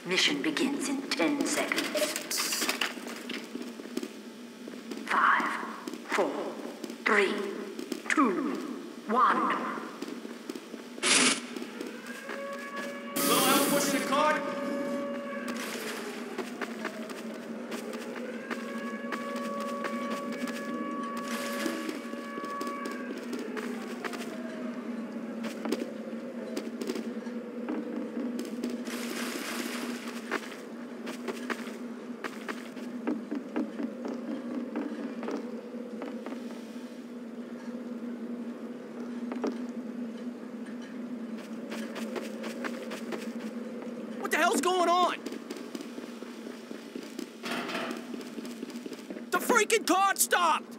Mission begins in 10 seconds. 5, 4, 3, 2, 1. Little help pushing the cart? What the hell's going on? The freaking cart stopped!